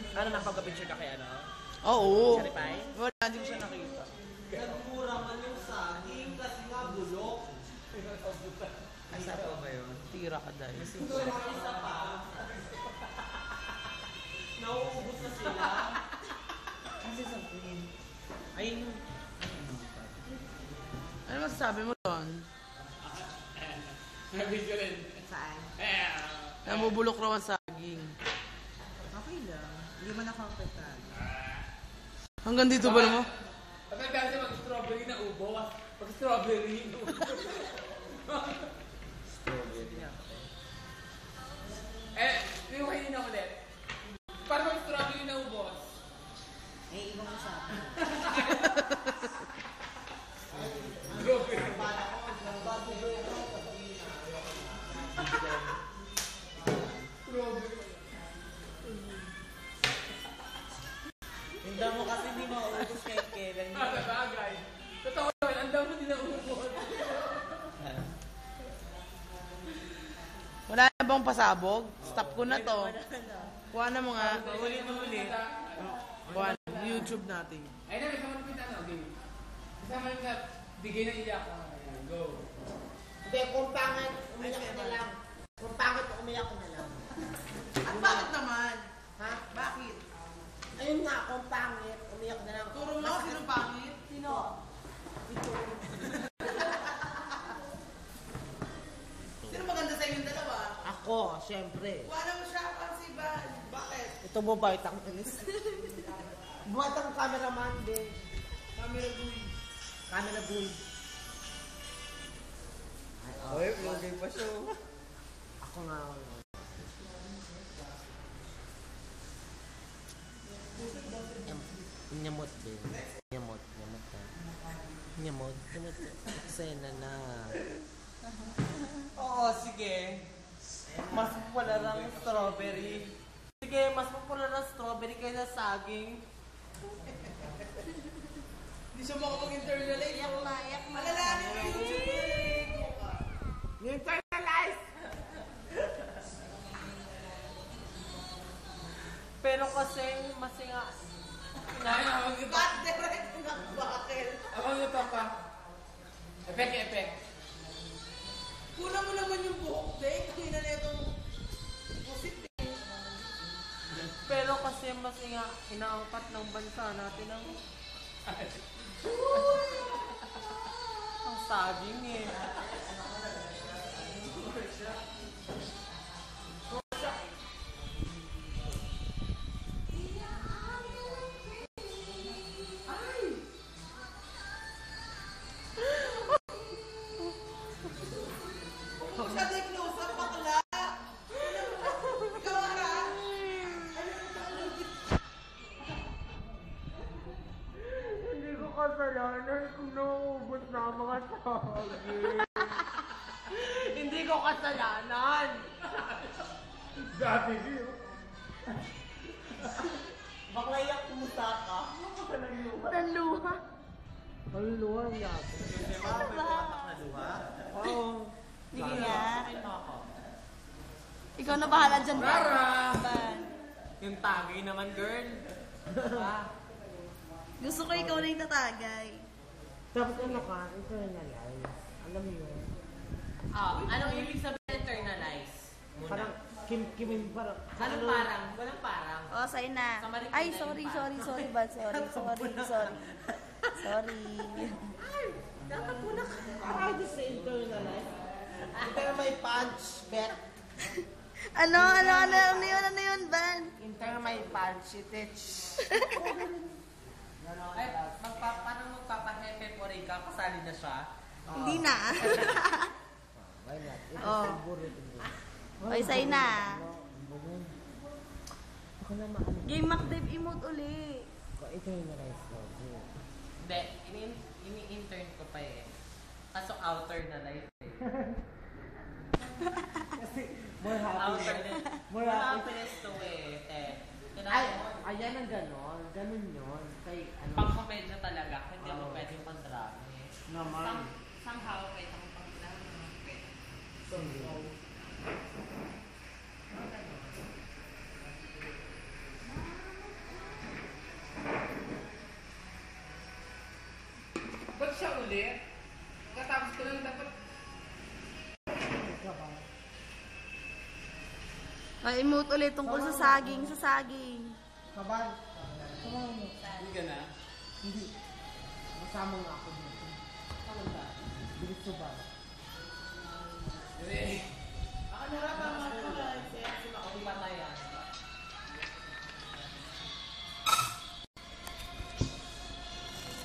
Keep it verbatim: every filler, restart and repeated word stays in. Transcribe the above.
Ano, nakapag-picture ka kay ano? Oo. Cherry pie? Wala, hindi ko siya nakita. Nagmura man yung saging kasi nga bulok. Ay, sa pa ba yun? Tira ka dahil. Isa pa. Nauubos na sila. Kasi sa queen. Ayun yung... Ano masasabi mo doon? Nabidyo rin. Saan? Namubulok raw ang saging. Okay lang. Hindi mo nakapitan. Hanggang dito ba naman? Pagka kasi mag-strawberry na ubo, pag-strawberry na ubo. Strawberry na. Eh, yung kainin na ulit. Para mag-strawberry na ubo. Eh, ibang usapan. Strawberry. Hindi mo kasi hindi mauubos kahit kailan. Ah, sabagay. Totoo naman, ang dami nila uubos. Wala na bang pasabog? Stop ko na to. Kuha na mo nga. Ulit mo ulit. Kuha na. YouTube natin. Ayun na, may kasama na ano, game. Kasama na bigay na iyak. Ayan, go. Hindi, kung pangit, umiyak ko na lang. Kung pangit, umiyak ko na lang. At bakit naman? Ha? Bakit? Ayun nga, kung pangit, umiyak na lang. Turo mo ako sino pangit? Sino? Ito. Sino maganda sa inyong dalawa? Ako, syempre. Wala mo siya pang si Van. Bakit? Ito mo ba itang inis? Buhat ang cameraman, din. Camera boy. Camera boy. Oy, vlogging pa siya. Ako nga. Nyamot din. Nyamot. Nyamot ka. Nyamot. Nyamot. Eksena na. Oo, sige. Mas popular ang strawberry. Sige, mas popular ang strawberry kaysa saging. Hindi siya makapag-internalize. Iyak na, iyak na. Alalahanin mo yung YouTube. Yung internalize! Pero kasi, masinga. Ay, awag ito. Ba't direct na bakit? Awag ito pa. Epek, epek. Kuna mo naman yung buhok, Dek. Kina na itong pusit, eh. Pero kasi masinga, inaangkat ng bansa natin ang... ang saging eh. Siya, Dek, close up, bakla. Ikaw, ha? Hindi ko kasalanan kung nauubos na ang mga saging. Hindi ko kasalanan. Dati siya. Bakla iyak kumusta ka? Nanluha. Nanluha. Nanluha niya ako. Ano ba? Oo. Sige nga. Ikaw na bahala dyan. Rara! Ban. Yung tagay naman, girl. Gusto ko ikaw na yung tatagay. Tapos ano ka, internalize. Alam mo yun? Ah, anong ibig sabihin internalize? Parang kim kim parang Anong parang? Walang parang. O, sa'yo na. Sa Marikina Ay, yung sorry, parang. sorry, sorry, Ban. Sorry, sorry, sorry. Sorry. ah, this is internalize. Pero may punch, bet. Ano, ano, ano, ano yun, ano yun, Ban? Inter may punch, itich. Ay, magpa, parang magpapahepe po rin ka, kasali na siya. Hindi na. Why not? Ito Oh. siguro ito. Oy, sa'yo na. Ako na maano. Game Mac Dave emote uli. Internalize ko. Hindi, ini- ini-intern ko pa eh. Kaso outer na life eh. Kasi more happy. Outer na. More More happy. happiness to eh. eh. Ay, Kailangan ayan ang ganon. Ganon yun. Kay ano. pang-komedya talaga. Hindi mo Oo. pwedeng pang-drama eh. Naman. Some, somehow, kahit ang pang-drama. So, Ba't siya ulit? Katapos ko lang dapat... Ay, emote ulit tungkol sa saging, sa saging. Kabal. Sama mo. Hindi ka na? Hindi. Masama nga ako dito. Saan ba? Diretso ba? Hindi. Baka narapan